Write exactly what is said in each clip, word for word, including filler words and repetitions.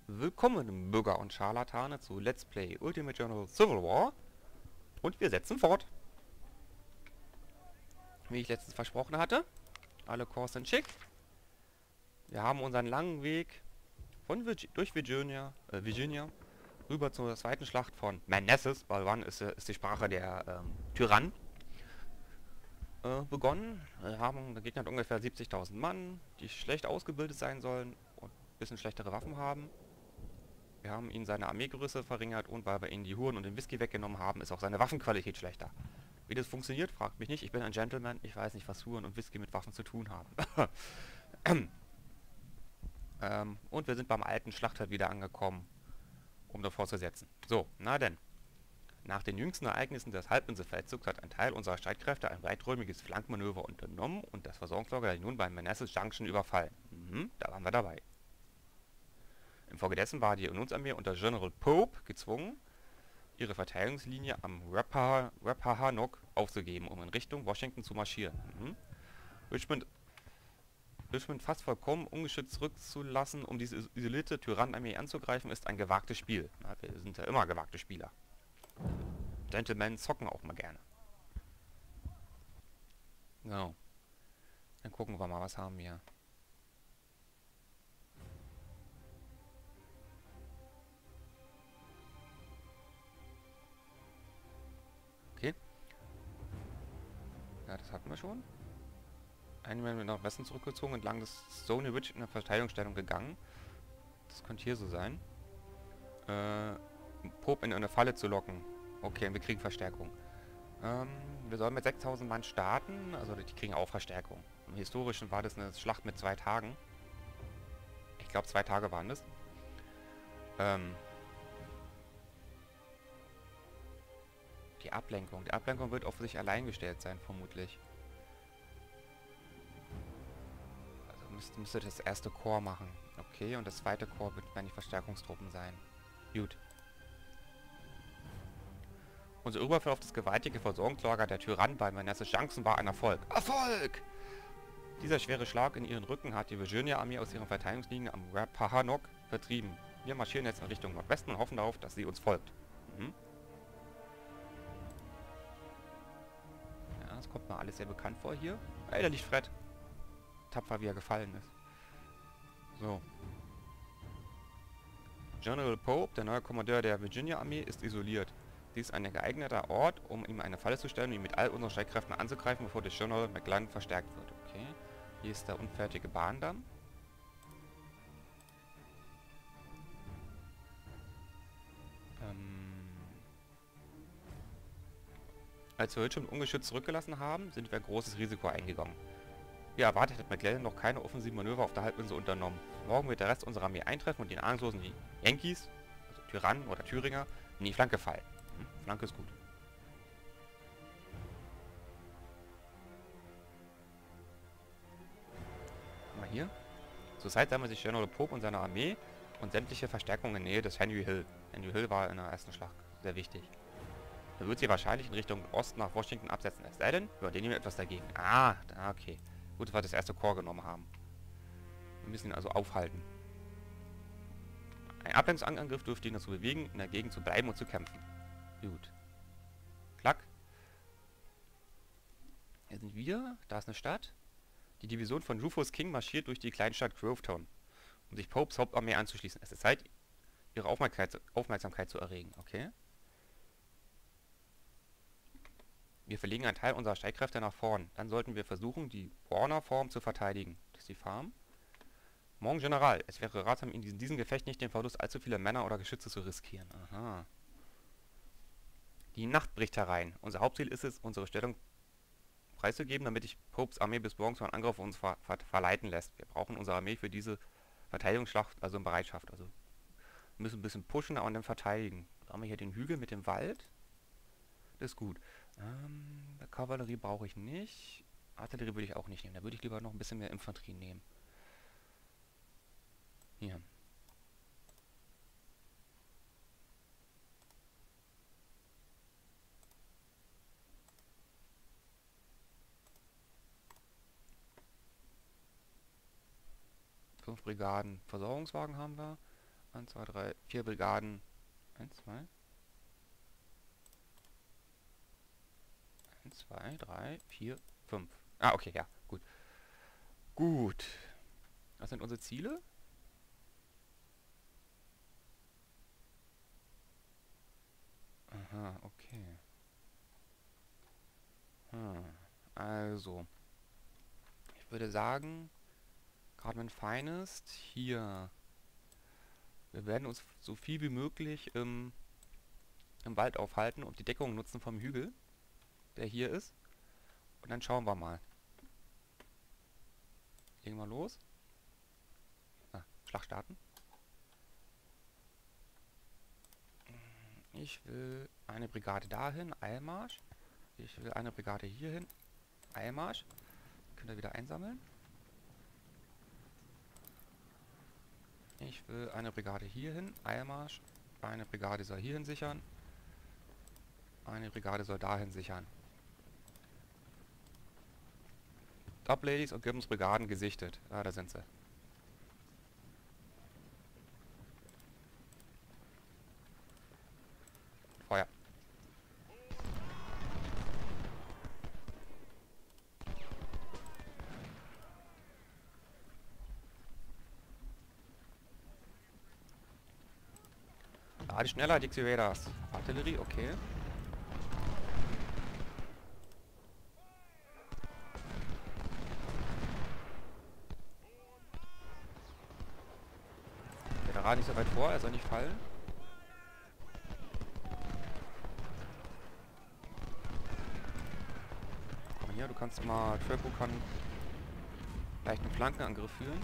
Willkommen, Bürger und Scharlatane, zu Let's Play Ultimate General Civil War. Und wir setzen fort. Wie ich letztens versprochen hatte. Alle Corps sind schick. Wir haben unseren langen Weg von Virgi durch Virginia, äh, Virginia rüber zur zweiten Schlacht von Manassas, weil One ist, äh, ist die Sprache der ähm, Tyrannen, äh, begonnen. Wir haben, der Gegner hat ungefähr siebzigtausend Mann, die schlecht ausgebildet sein sollen und ein bisschen schlechtere Waffen haben. Wir haben ihn seine Armeegröße verringert und weil wir ihn die Huren und den Whisky weggenommen haben, ist auch seine Waffenqualität schlechter. Wie das funktioniert, fragt mich nicht. Ich bin ein Gentleman. Ich weiß nicht, was Huren und Whisky mit Waffen zu tun haben. ähm, und wir sind beim alten Schlachtfeld wieder angekommen, um das fortzusetzen. So, na denn. Nach den jüngsten Ereignissen des Halbinselfeldzugs hat ein Teil unserer Streitkräfte ein weiträumiges Flankmanöver unternommen und das Versorgungslager nun bei Manassas Junction überfallen. Mhm, da waren wir dabei. Infolgedessen war die Unionsarmee unter General Pope gezwungen, ihre Verteidigungslinie am Rappahannock aufzugeben, um in Richtung Washington zu marschieren. Mhm. Richmond, Richmond fast vollkommen ungeschützt zurückzulassen, um diese isolierte Tyrannenarmee anzugreifen, ist ein gewagtes Spiel. Na, wir sind ja immer gewagte Spieler. Gentlemen zocken auch mal gerne. So. Dann gucken wir mal, was haben wir. Okay. Ja, das hatten wir schon. Einige sind nach Westen zurückgezogen, entlang des Stony Ridge in eine Verteidigungsstellung gegangen. Das könnte hier so sein. Äh, Pope in eine Falle zu locken. Okay, wir kriegen Verstärkung. Ähm, wir sollen mit sechstausend Mann starten, also die kriegen auch Verstärkung. Im Historischen war das eine Schlacht mit zwei Tagen. Ich glaube, zwei Tage waren das. Ähm, die Ablenkung. Die Ablenkung wird auf sich allein gestellt sein, vermutlich. Also müsste, müsste das erste Korps machen. Okay, und das zweite Korps wird dann die Verstärkungstruppen sein. Gut. Unser Überfall auf das gewaltige Versorgungslager der Tyrannen bei Manassas Junction war ein Erfolg. Erfolg! Dieser schwere Schlag in ihren Rücken hat die Virginia-Armee aus ihren Verteidigungslinien am Rappahannock vertrieben. Wir marschieren jetzt in Richtung Nordwesten und hoffen darauf, dass sie uns folgt. Mhm. Ja, das kommt mir alles sehr bekannt vor hier. Ey, da liegt Fred. Tapfer, wie er gefallen ist. So. General Pope, der neue Kommandeur der Virginia-Armee, ist isoliert. Dies ist ein geeigneter Ort, um ihm eine Falle zu stellen und ihn mit all unseren Streitkräften anzugreifen, bevor der General McClellan verstärkt wird. Okay. Hier ist der unfertige Bahndamm. Ähm Als wir Richmond ungeschützt zurückgelassen haben, sind wir ein großes Risiko eingegangen. Wie erwartet hat McClellan noch keine offensiven Manöver auf der Halbinsel unternommen. Morgen wird der Rest unserer Armee eintreffen und den ahnungslosen Yankees, also Tyrannen oder Thüringer, in die Flanke fallen. Hm, Flanke ist gut. Mal hier. Zurzeit sammeln sich General Pope und seine Armee und sämtliche Verstärkungen in der Nähe des Henry Hill. Henry Hill war in der ersten Schlacht sehr wichtig. Er wird sie wahrscheinlich in Richtung Osten nach Washington absetzen. Es sei denn, wir nehmen etwas dagegen. Ah, okay. Gut, dass wir das erste Korps genommen haben. Wir müssen ihn also aufhalten. Ein Ablenkungsangriff dürfte ihn dazu bewegen, in der Gegend zu bleiben und zu kämpfen. Gut. Klack. Hier sind wir. Da ist eine Stadt. Die Division von Rufus King marschiert durch die Kleinstadt Grovetown, um sich Popes Hauptarmee anzuschließen. Es ist Zeit, ihre Aufmerksamkeit, Aufmerksamkeit zu erregen. Okay. Wir verlegen einen Teil unserer Streitkräfte nach vorn. Dann sollten wir versuchen, die Warner Farm zu verteidigen. Das ist die Farm. Morgen General. Es wäre ratsam, in diesem Gefecht nicht den Verlust allzu vieler Männer oder Geschütze zu riskieren. Aha. Die Nacht bricht herein. Unser Hauptziel ist es, unsere Stellung preiszugeben, damit sich Popes Armee bis morgen zu einem Angriff auf uns ver ver verleiten lässt. Wir brauchen unsere Armee für diese Verteidigungsschlacht, also in Bereitschaft. Also wir müssen ein bisschen pushen und dann verteidigen. Da haben wir hier den Hügel mit dem Wald. Das ist gut. Ähm, Kavallerie brauche ich nicht. Artillerie würde ich auch nicht nehmen. Da würde ich lieber noch ein bisschen mehr Infanterie nehmen. Hier. Fünf Brigaden Versorgungswagen haben wir. eins, zwei, drei, vier Brigaden. eins, zwei. eins, zwei, drei, vier, fünf. Ah, okay, ja, gut. Gut. Was sind unsere Ziele? Aha, okay. Hm. Also, ich würde sagen, gerade mein Finest, hier. Wir werden uns so viel wie möglich im, im Wald aufhalten und die Deckung nutzen vom Hügel, der hier ist. Und dann schauen wir mal. Legen wir los. Ah, Schlag starten. Ich will eine Brigade dahin, Eilmarsch. Ich will eine Brigade hierhin, Eilmarsch. Könnt ihr wieder einsammeln. Ich will eine Brigade hierhin, Eilmarsch. Eine Brigade soll hierhin sichern. Eine Brigade soll dahin sichern. Top-Ladies und Gibbons Brigaden gesichtet. Ah, da sind sie. Feuer. Lade schneller, Dixie Raiders. Artillerie, okay. Veteran nicht so weit vor, er soll nicht fallen. Komm hier, du kannst mal... Turbo kann leicht einen Flankenangriff führen.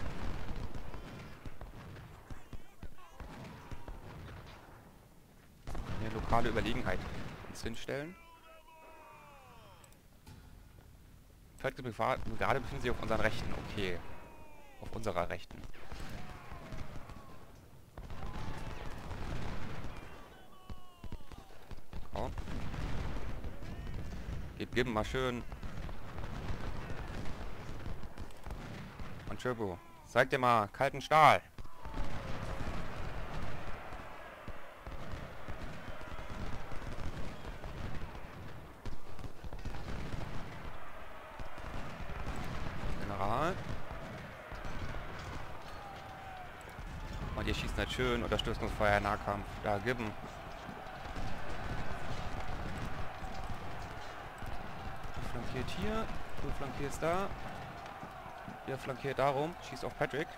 Eine lokale Überlegenheit uns hinstellen. Vierte Brigade befindet sich auf unseren Rechten, okay. Auf unserer Rechten. Komm. Gib, gib mal schön. Und Turbo, zeig dir mal kalten Stahl. General. Und ihr schießt nicht schön, Unterstützungsfeuer, Nahkampf. Da, gibben. Du flankiert hier, du flankierst da. Ihr flankiert darum, schießt auf Patrick.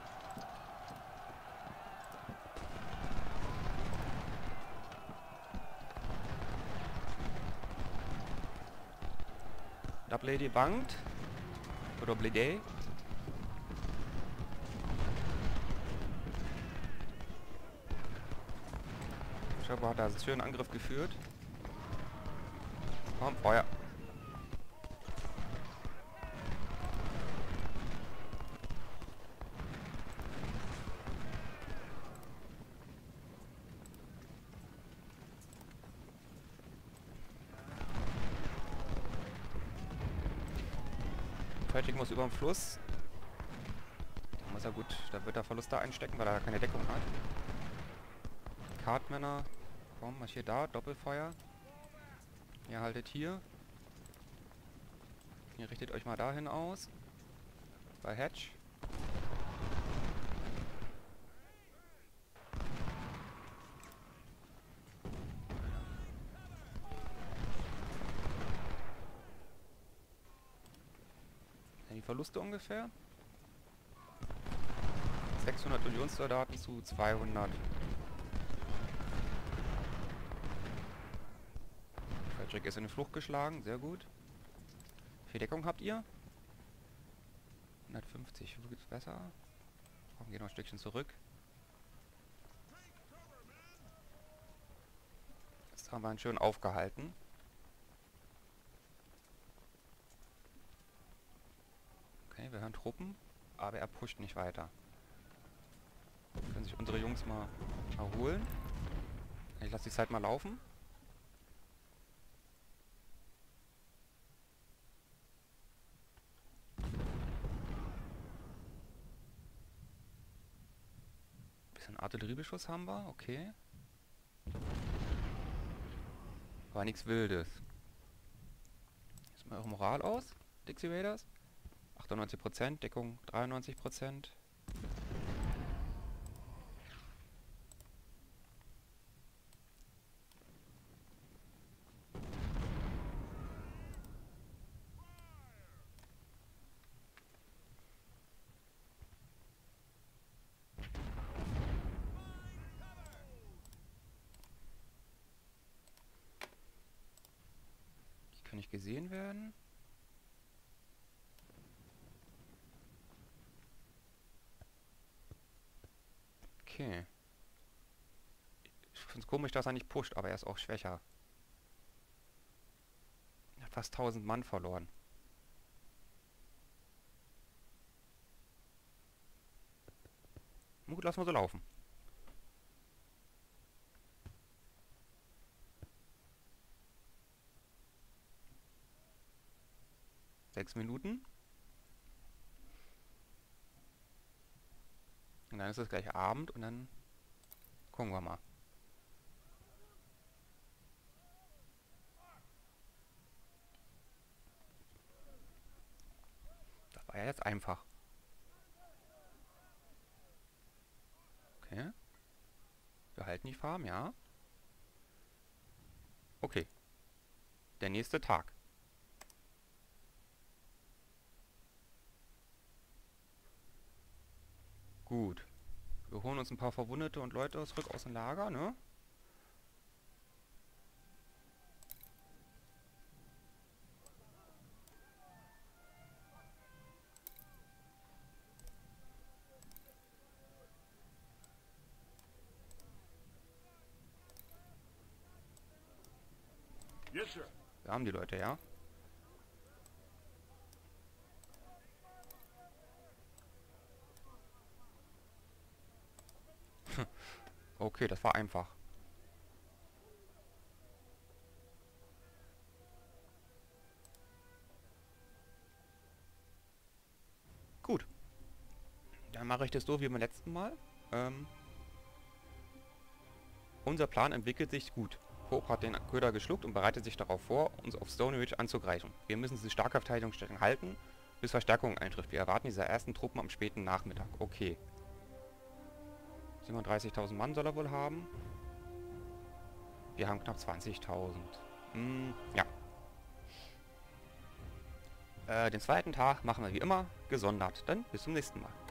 Double bangt. Oder Blade. Turbo hat da einen schönen Angriff geführt. Komm, Feuer. Patrick muss über den Fluss. Da muss er gut, da wird er Verluste einstecken, weil er keine Deckung hat. Kartmänner, komm, marschiert da, Doppelfeuer. Ihr haltet hier. Ihr richtet euch mal dahin aus. Bei Hatch. Die Verluste ungefähr. sechshundert Unionssoldaten zu zweihundert. Patrick ist in die Flucht geschlagen, sehr gut. Wie viel Deckung habt ihr? hundertfünfzig, wo geht's besser? Komm, geh noch ein Stückchen zurück. Jetzt haben wir ihn schön aufgehalten. Okay, wir hören Truppen, aber er pusht nicht weiter. Können sich unsere Jungs mal erholen. Ich lasse die Zeit mal laufen. Bisschen Einen Artilleriebeschuss haben wir, okay. Aber nichts Wildes. Ist mal eure Moral aus, Dixie Raiders? achtundneunzig Prozent, Deckung dreiundneunzig Prozent. Die kann nicht gesehen werden. Okay. Ich finde es komisch, dass er nicht pusht, aber er ist auch schwächer. Er hat fast tausend Mann verloren. Gut, lassen wir so laufen. Sechs Minuten. Und dann ist es gleich Abend und dann gucken wir mal. Das war ja jetzt einfach. Okay. Wir halten die Farm, ja. Okay. Der nächste Tag. Gut. Wir holen uns ein paar Verwundete und Leute zurück aus dem Lager, ne? Yes, sir. Wir haben die Leute, ja? Okay, das war einfach. Gut. Dann mache ich das so wie beim letzten Mal. Ähm, unser Plan entwickelt sich gut. Pope hat den Köder geschluckt und bereitet sich darauf vor, uns auf Stony Ridge anzugreifen. Wir müssen diese starke Verteidigungsstellung halten, bis Verstärkung eintrifft. Wir erwarten diese ersten Truppen am späten Nachmittag. Okay. siebenunddreißigtausend Mann soll er wohl haben. Wir haben knapp zwanzigtausend. Hm, ja. Äh, den zweiten Tag machen wir wie immer gesondert. Dann bis zum nächsten Mal.